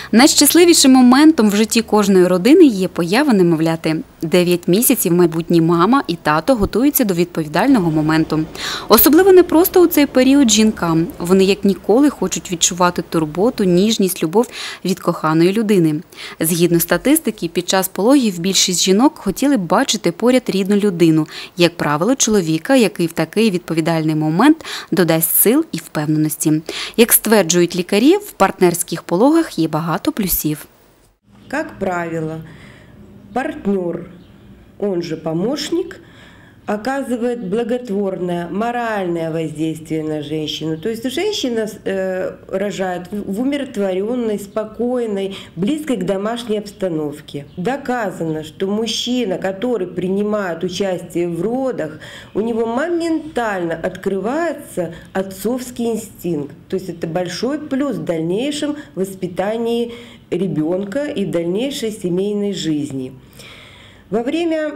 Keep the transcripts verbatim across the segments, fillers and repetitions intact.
Найщасливішим моментом в житті кожної родини є поява немовляти. Дев'ять місяців майбутні мама і тато готуються до відповідального моменту. Особливо непросто у цей період жінкам. Вони як ніколи хочуть відчувати турботу, ніжність, любов від коханої людини. Згідно статистики, під час пологів більшість жінок хотіли б бачити поряд рідну людину, як правило, чоловіка, який в такий відповідальний момент додасть сил і впевненості. Як стверджують лікарі, в партнерських пологах є багато плюсів. Как правило, партнер, он же помощник, оказывает благотворное моральное воздействие на женщину. То есть женщина э, рожает в умиротворенной, спокойной, близкой к домашней обстановке. Доказано, что мужчина, который принимает участие в родах, у него моментально открывается отцовский инстинкт. То есть это большой плюс в дальнейшем воспитании ребенка и в дальнейшей семейной жизни. Во время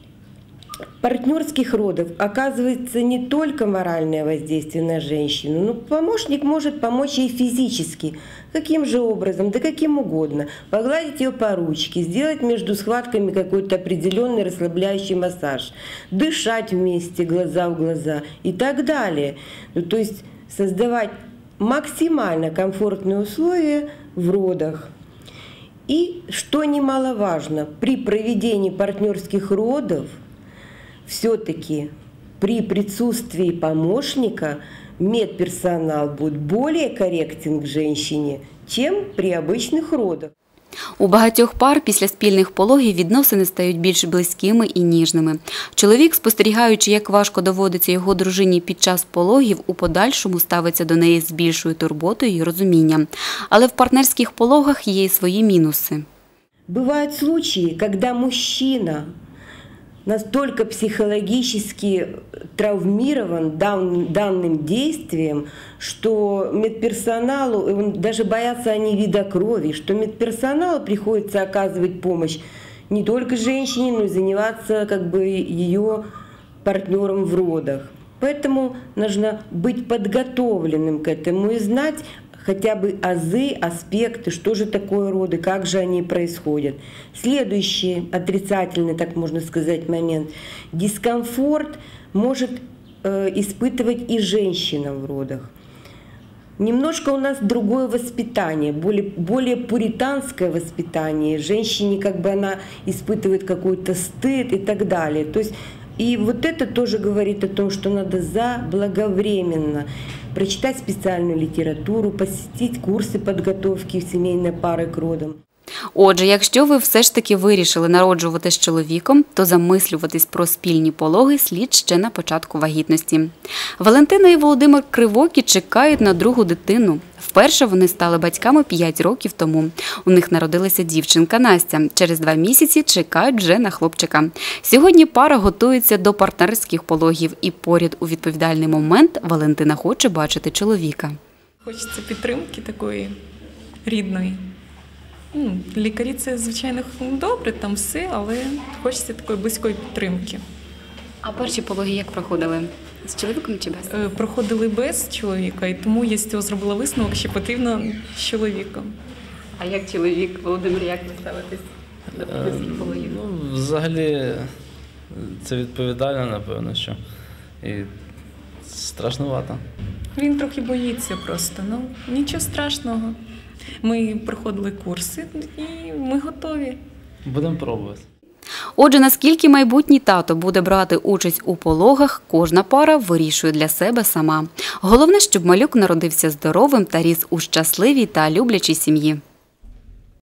партнерских родов оказывается не только моральное воздействие на женщину, но помощник может помочь ей физически. Каким же образом? Да каким угодно. Погладить ее по ручке, сделать между схватками какой-то определенный расслабляющий массаж, дышать вместе, глаза в глаза и так далее. Ну, то есть создавать максимально комфортные условия в родах. И, что немаловажно, при проведении партнерских родов все-таки при присутствии помощника медперсонал будет более корректен к женщине, чем при обычных родах. У багатьох пар після спільних пологів відносини стають більш близькими і ніжними. Чоловік, спостерігаючи, як важко доводиться його дружині під час пологів, у подальшому ставиться до неї з більшою турботою і розумінням. Але в партнерських пологах є й свої мінуси. Бувають случаи, коли мужчина настолько психологически травмирован данным действием, что медперсоналу, он, даже боятся они вида крови, что медперсоналу приходится оказывать помощь не только женщине, но и заниматься как бы ее партнером в родах. Поэтому нужно быть подготовленным к этому и знать хотя бы азы, аспекты, что же такое роды, как же они происходят. Следующий отрицательный, так можно сказать, момент. Дискомфорт может э, испытывать и женщина в родах. Немножко у нас другое воспитание, более, более пуританское воспитание. Женщине как бы она испытывает какой-то стыд и так далее. То есть, и вот это тоже говорит о том, что надо заблаговременно прочитать специальную литературу, посетить курси підготовки сімейної пари к родам. Отже, якщо ви все ж таки вирішили народжувати з чоловіком, то замислюватись про спільні пологи слід ще на початку вагітності. Валентина і Володимир Кривокі чекають на другу дитину. Вперше вони стали батьками п'ять років тому. У них народилася дівчинка Настя. Через два місяці чекають вже на хлопчика. Сьогодні пара готується до партнерських пологів і поряд у відповідальний момент Валентина хоче бачити чоловіка. Хочеться підтримки такої рідної. Ну, лікарі – це, звичайно, добре, там все, але хочеться такої близької підтримки. А перші пологи як проходили? З чоловіком чи без? Проходили без чоловіка, і тому я з цього зробила висновок, що потрібно з чоловіком. А як чоловік, Володимир, як ви ставитесь до партнерських пологів? Ну, взагалі, це відповідально, напевно, що і страшнувато. Він трохи боїться просто, ну нічого страшного. Ми проходили курси і ми готові. Будемо пробувати. Отже, наскільки майбутній тато буде брати участь у пологах, кожна пара вирішує для себе сама. Головне, щоб малюк народився здоровим та ріс у щасливій та люблячій сім'ї.